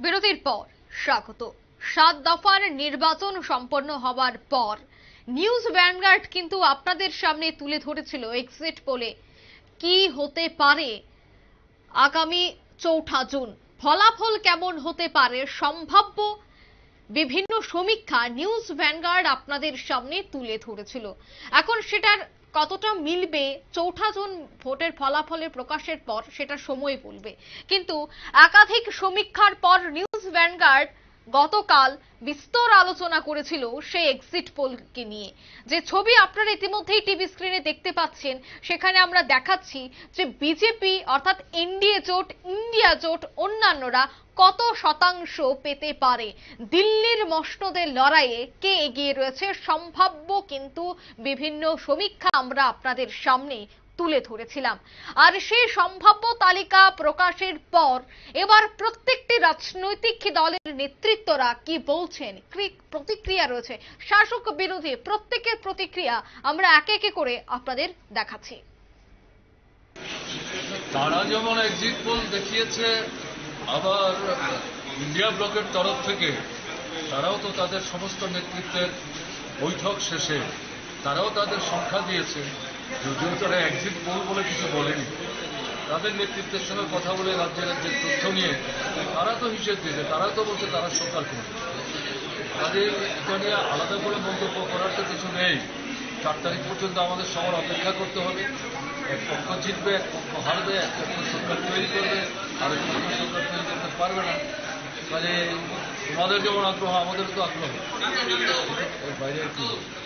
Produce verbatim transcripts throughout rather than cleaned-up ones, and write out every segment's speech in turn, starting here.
বিরতির পর স্বাগত। সাত দফার নির্বাচন সম্পন্ন হবার পর নিউজ ভ্যানগার্ড কিন্তু আপনাদের সামনে তুলে ধরেছিল এক্সিট পোলে কি হতে পারে আগামী চৌঠা জুন, ফলাফল কেমন হতে পারে, সম্ভাব্য বিভিন্ন সমীক্ষা নিউজ ভ্যানগার্ড আপনাদের সামনে তুলে ধরেছিল। এখন সেটার কতটা মিলবে চৌঠা জুন ভোটের ফলাফলের প্রকাশের পর সেটা সময় বলবে, কিন্তু একাধিক সমীক্ষার পর নিউজ ভ্যানগার্ড গতকাল বিস্তর আলোচনা করেছিল সেই এক্সিট পোলকে নিয়ে। যে ছবি আপনারা ইতিমধ্যেই টিভি স্ক্রিনে দেখতে পাচ্ছেন, সেখানে আমরা দেখাচ্ছি যে বিজেপি অর্থাৎ এনডিএ জোট, ইন্ডিয়া জোট, অন্যান্যরা কত শতাংশ পেতে পারে, দিল্লির মসনদের লড়াইয়ে কে এগিয়ে রয়েছে, সম্ভাব্য কিন্তু বিভিন্ন সমীক্ষা আমরা আপনাদের সামনে তুলে ধরেছিলাম। আর সেই সম্ভাব্য তালিকা প্রকাশের পর এবার প্রত্যেকটি রাজনৈতিক দলের নেতৃত্বরা কি বলছেন, কি প্রতিক্রিয়া রয়েছে, শাসক বিরোধী প্রত্যেকের প্রতিক্রিয়া আমরা একে একে করে আপনাদের দেখাচ্ছি। তারা যেমন এক্সিট পোল দেখিয়েছে, আবার ইন্ডিয়া ব্লকের তরফ থেকে তারাও তো তাদের সমস্ত নেতৃত্বের বৈঠক শেষে তারাও তাদের সংখ্যা দিয়েছে, যদিও তারা এক্সিট পোল বলে কিছু বলেনি। তাদের নেতৃত্বের সঙ্গে কথা বলে রাজ্যের রাজ্যের তথ্য নিয়ে তারা তো হিসেব দিয়েছে, তারা তো বলছে তারা সরকার করবে। তাদের এটা নিয়ে আলাদা করে মন্তব্য করার তো কিছু নেই। চার তারিখ পর্যন্ত আমাদের সবার অপেক্ষা করতে হবে। এক পক্ষ জিতবে, এক পক্ষ হারবে, এক পক্ষ সরকার তৈরি করবে, আর এক পক্ষ সরকার তৈরি করতে পারবে না। কাজে তোমাদের যেমন আগ্রহ, আমাদের তো আগ্রহ, এর বাইরে কি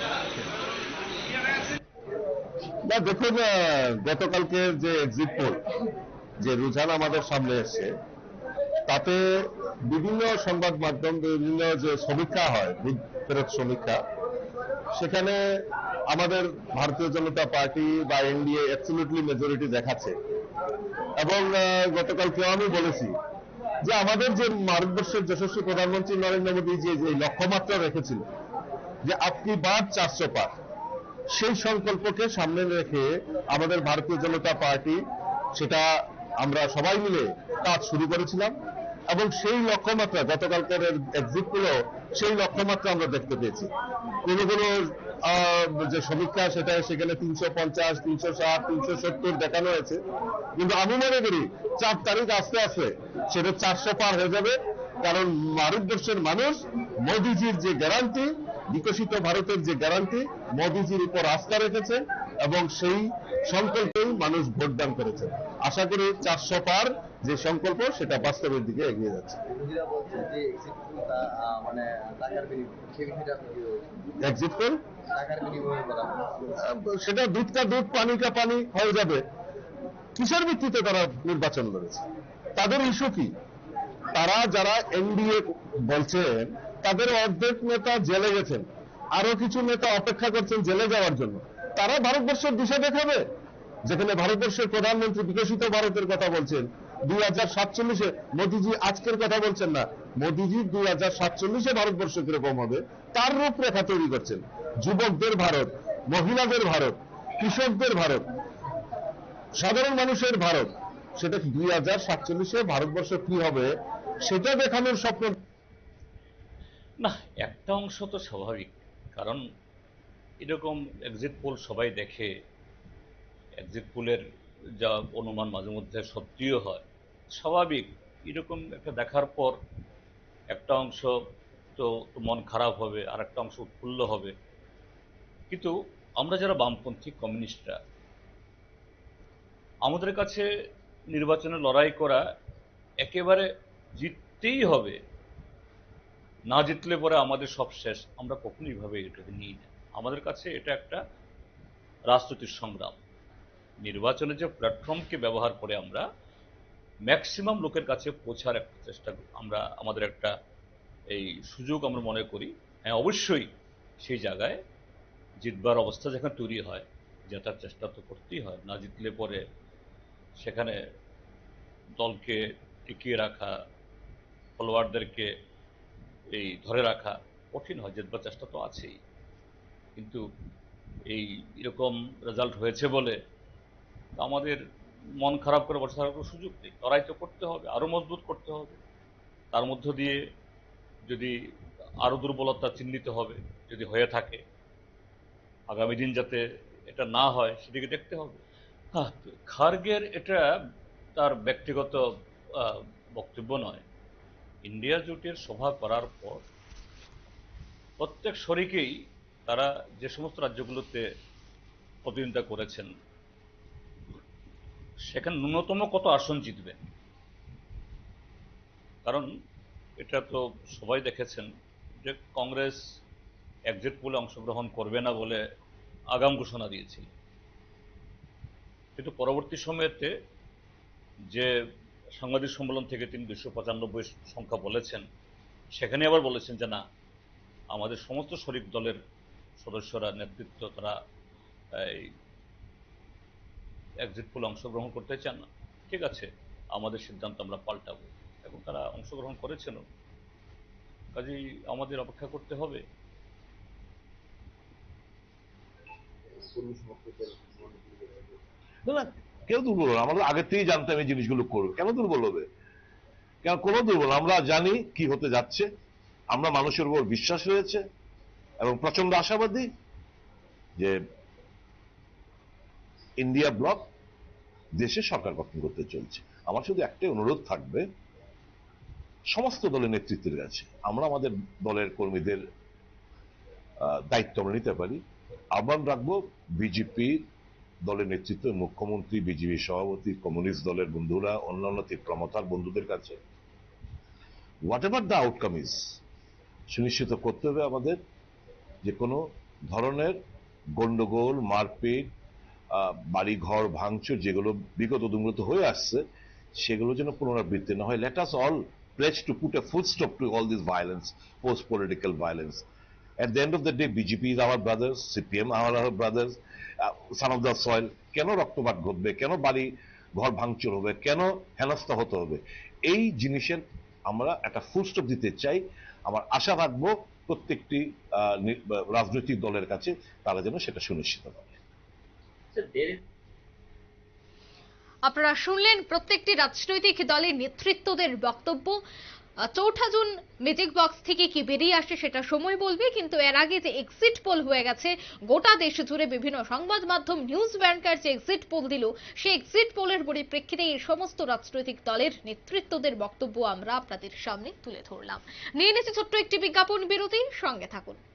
না। দেখুন, গতকালকে যে এক্সিট পোল যে রুঝান আমাদের সামনে এসছে, তাতে বিভিন্ন সংবাদ মাধ্যম, বিভিন্ন যে সমীক্ষা হয়, বুথ ফেরত সমীক্ষা, সেখানে আমাদের ভারতীয় জনতা পার্টি বা এনডিএ অ্যাবসলিউটলি মেজরিটি দেখাচ্ছে। এবং গতকালকে আমি বলেছি যে আমাদের যে ভারতবর্ষের যশস্বী প্রধানমন্ত্রী নরেন্দ্র মোদী যে যে লক্ষ্যমাত্রা রেখেছিল যে আপনি বার চারশো পার, সেই সংকল্পকে সামনে রেখে আমাদের ভারতীয় জনতা পার্টি সেটা আমরা সবাই মিলে কাজ শুরু করেছিলাম। এবং সেই লক্ষ্যমাত্রা গতকালকার এক্সিট পোল সেই লক্ষ্যমাত্রা আমরা দেখতে পেয়েছি। কোনো কোনো যে সমীক্ষা সেটা সেখানে তিনশো পঞ্চাশ, তিনশো ষাট, তিনশো সত্তর দেখানো হয়েছে, কিন্তু আমি মনে করি চার তারিখ আস্তে আস্তে সেটা চারশো পার হয়ে যাবে। কারণ ভারতবর্ষের মানুষ মোদিজির যে গ্যারান্টি, বিকশিত ভারতের যে গ্যারান্টি, মোদিজির উপর আস্থা রেখেছে এবং সেই সংকল্পেই মানুষ ভোটদান করেছে। আশা করি চারশো পার যে সংকল্প সেটা বাস্তবের দিকে এগিয়ে যাচ্ছে। এক্সিট পোল সেটা দুধ কা দুধ পানি কা পানি হয়ে যাবে। কিসের ভিত্তিতে তারা নির্বাচন করেছে, তাদের ইস্যু কি? তারা যারা এনডিএ বলছেন তাদের অর্ধেক নেতা জেলে গেছেন, আরো কিছু নেতা অপেক্ষা করছেন জেলে যাওয়ার জন্য। তারা ভারতবর্ষের দিশা দেখাবে, যেখানে ভারতবর্ষের প্রধানমন্ত্রী বিকশিত ভারতের কথা বলছেন। দুই হাজার সাতচল্লিশে মোদিজি আজকের কথা বলছেন না, মোদিজি দুই হাজার সাতচল্লিশে ভারতবর্ষ কিরকম হবে তার রূপরেখা তৈরি করছেন। যুবকদের ভারত, মহিলাদের ভারত, কৃষকদের ভারত, সাধারণ মানুষের ভারত, সেটা দুই হাজার সাতচল্লিশে ভারতবর্ষ কি হবে সেটা দেখানোর স্বপ্ন। না, একটা অংশ তো স্বাভাবিক, কারণ এরকম এক্সিট পোল সবাই দেখে, এক্সিট পোলের যা অনুমান মাঝে মধ্যে সত্যিও হয়, স্বাভাবিক। এরকম একটা দেখার পর একটা অংশ তো মন খারাপ হবে, আর একটা অংশ উৎফুল্ল হবে। কিন্তু আমরা যারা বামপন্থী কমিউনিস্টরা, আমাদের কাছে নির্বাচনে লড়াই করা একেবারে জিততেই হবে, না জিতলে পরে আমাদের সব শেষ, আমরা কখনোই এইভাবে এটাকে নিই না। আমাদের কাছে এটা একটা রাজনৈতিক সংগ্রাম। নির্বাচনের যে প্ল্যাটফর্মকে ব্যবহার করে আমরা ম্যাক্সিমাম লোকের কাছে পৌঁছার একটা চেষ্টা, আমরা আমাদের একটা এই সুযোগ আমরা মনে করি। হ্যাঁ, অবশ্যই সেই জায়গায় জিতবার অবস্থা যেখানে তৈরি হয়, জেতার চেষ্টা তো করতেই হয়। না জিতলে পরে সেখানে দলকে টিকিয়ে রাখা, ফলোয়ারদেরকে এই ধরে রাখা কঠিন হয়, জেতবার চেষ্টা তো আছেই। কিন্তু এই এরকম রেজাল্ট হয়েছে বলে আমাদের মন খারাপ করে বসে থাকার কোনো সুযোগ নেই। লড়াই তো করতে হবে, আরো মজবুত করতে হবে। তার মধ্য দিয়ে যদি আরো দুর্বলতা চিহ্নিত হবে, যদি হয়ে থাকে, আগামী দিন যাতে এটা না হয় সেদিকে দেখতে হবে। হ্যাঁ, খার্গের এটা তার ব্যক্তিগত আহ, বক্তব্য নয়। ইন্ডিয়া জোটের সভা করার পর প্রত্যেক শরিকেই তারা যে সমস্ত রাজ্যগুলোতে প্রতিনিধিত্ব করেছেন সেখানে ন্যূনতম কত আসন জিতবেন, কারণ এটা তো সবাই দেখেছেন যে কংগ্রেস এক্সিট পোলে অংশগ্রহণ করবে না বলে আগাম ঘোষণা দিয়েছিল, কিন্তু পরবর্তী সময়েতে যে সাংবাদিক সম্মেলন থেকে তিনি দুশো পঁচানব্বই সংখ্যা বলেছেন, সেখানে আবার বলেছেন যে না, আমাদের সমস্ত শরিক দলের সদস্যরা, নেতৃত্ব, তারা এই এক্সিট পোলে অংশগ্রহণ করতে চান না। ঠিক আছে, আমাদের সিদ্ধান্ত আমরা পাল্টাবো, এবং তারা অংশগ্রহণ করেছেন। কাজেই আমাদের অপেক্ষা করতে হবে। না না, কেউ দুর্বল হবে, আমরা আগে থেকেই জানতাম এই জিনিসগুলো করবে, কেন দুর্বল হবে? কেন কোনো দুর্বল? আমরা জানি কি হতে যাচ্ছে, আমরা মানুষের উপর বিশ্বাস রয়েছে এবং প্রচন্ড আশাবাদী যে ইন্ডিয়া ব্লক দেশে সরকার গঠন করতে চলছে। আমার শুধু একটাই অনুরোধ থাকবে সমস্ত দলের নেতৃত্বের কাছে, আমরা আমাদের দলের কর্মীদের দায়িত্ব আমরা নিতে পারি। আহ্বান রাখবো বিজেপি দলের নেতৃত্ব, মুখ্যমন্ত্রী, বিজেপি সভাপতি, কমিউনিস্ট দলের বন্ধুরা, অন্যান্য তীব্রমতার বন্ধুদের কাছে, whatever the outcome is, সুনিশ্চিত করতে হবে আমাদের যে কোনো ধরনের গন্ডগোল, মারপিট, বাড়ি ঘর ভাঙচুর যেগুলো বিগত দিনগুলোতে হয়ে আসছে, সেগুলো যেন পুনরাবৃত্তি না হয়। Let us all pledge to put a full stop to all this violence, post-political violence. At the end of the day, B J P is our brothers, C P M are our brothers, uh, son of the soil. কেন রক্তপাত ঘটবে, কেন বাড়ি ঘর ভাঙচুর হবে, কেন হেনস্থা হতে হবে? এই জিনিসের আমরা একটা ফুল স্টপ দিতে চাই। আমার আশা রাখবো প্রত্যেকটি রাজনৈতিক দলের কাছে তারা যেন সেটা সুনিশ্চিত করে। আপনারা শুনলেন প্রত্যেকটি রাজনৈতিক দলের নেতৃত্বদের বক্তব্য। চৌঠা জুন ম্যাজিক বক্স থেকে কি বেরিয়ে আসে সেটা সময় বলবে, কিন্তু এর আগে যে এক্সিট পোল হয়ে গেছে গোটা দেশ জুড়ে, বিভিন্ন সংবাদ মাধ্যম, নিউজ ব্যাংকার যে এক্সিট পোল দিল, সেই এক্সিট পোলের পরিপ্রেক্ষিতে এই সমস্ত রাজনৈতিক দলের নেতৃত্বদের বক্তব্য আমরা আপনাদের সামনে তুলে ধরলাম। নিয়ে নিচ্ছি ছোট্ট একটি বিজ্ঞাপন বিরতি, সঙ্গে থাকুন।